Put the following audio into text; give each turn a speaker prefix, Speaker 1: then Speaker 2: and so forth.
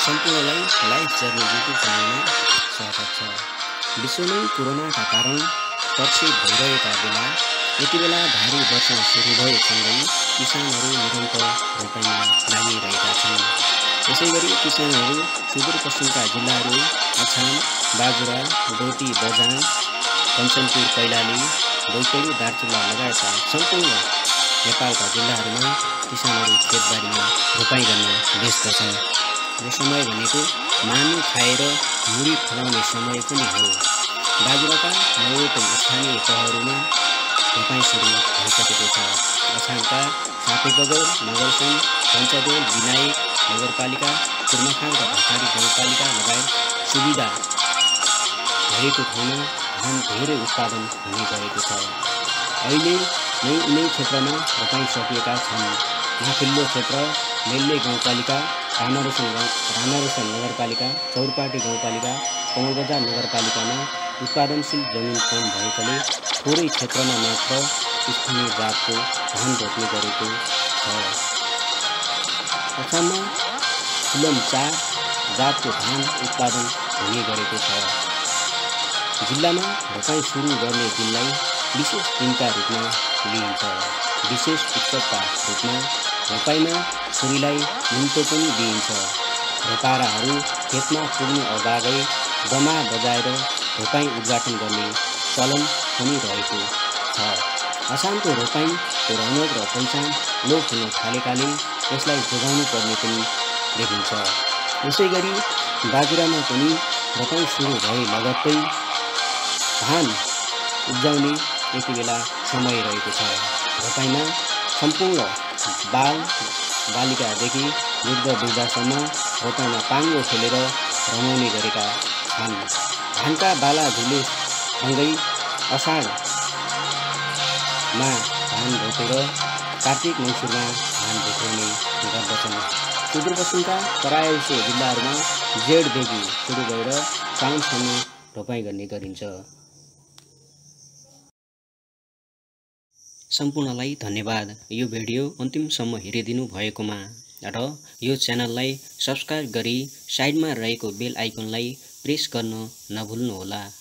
Speaker 1: सम्पूर्णलाई life journey YouTube च्यानलमा स्वागत छ। विश्वमै कोरोनाका कारण प्रक्षेप भइरहेका बेला यति बेला भारी वर्षा सुरु भएसँगै किसानहरू निरन्तर रोपाइँमा लागिरहेका छन्। यसैगरी किसानहरू सुदूरपश्चिमका जिल्लाहरू अछाम, बाजुरा, डोटी, बझाङ, कञ्चनपुर, कैलाली, बैतडी, दार्चुला लगायतका सम्पूर्ण नेपालका जिल्लाहरूमा किसानहरू खेतबारीमा रोपाइँ गर्न व्यस्त छन्। यो समय भनेको मानु खाएर मुरी फलाउने समय पनि हो। बाजुराका 9वटै स्थानीय तहहरूमा रोपाइँ सुरु भइसकेको छ। अछामका सापेबगर, नगरसुन, पञ्चदेल, विनायक नगरपालिका, कुर्माखाङ र भखारी गाउँपालिका लगायत सुविधा भएको ठाउँमा धान धेरै उत्पादन हुने गरेको छ। अहिले नै यिनै क्षेत्रमा रोपाइँ सकिएका छन्। माथिल्लो क्षेत्र मेल्ले गाउँपालिका, रानारोसन नगरपालिका, चौरपाटी गाउँपालिका, कमलबजार नगरपालिकामा उत्पादनशील जमिन कम भएकाले थोरै क्षेत्रमा मात्र स्थानीय जातको धान रोप्ने गरेको छ। अछाममा फुलम 4 जातको धान उत्पादन हुने गरेको छ। जिल्लामा रोपाइँ सुरु गर्ने दिनलाई विशेष दिनका रूपमा लिइन्छ। विशेष उत्सवका रूपमा रोपाइँमा छुरीलाई निम्तो पनि दिइन्छ। रोपाराहरू खेतमा पुग्नु अगावै दमा बजाएर रोपाइँ उद्घाटन गर्ने चलन पनि रहेको छ। अछामको रोपाइँको रौनक र पहिचान लोप हुन थालेकाले यसलाई जोगाउनु पर्ने पनि देखिन्छ। यसैगरी बाजुरामा पनि रोपाइँ सुरु भए लगत्तै धान उब्जाउने यति बेला समय रहेको छ। रोपाइँमा सम्पूर्ण बालिकादेखि वृद्धसम्म रोपाइँमा पाङ्गो खेलेर रमाउने गरेका छन्। धानका बाला झुलेसँगै असाढमा धान रोपेर कार्तिक मङ्सिरमा धान भेटाउने गर्दछन्। सुदूरपश्चिमका तराई जिल्लाहरूमा जेठदेखि सुरु भएर साउनसम्म रोपाइँ गर्ने गरिन्छ। सम्पूर्णलाई धन्यवाद यो भिडियो अन्तिमसम्म हेरिदिनु भएकोमा र यो च्यानललाई सब्स्क्राइब गरी साइडमा रहेको बेल आइकनलाई प्रेस गर्न नभुल्नुहोला।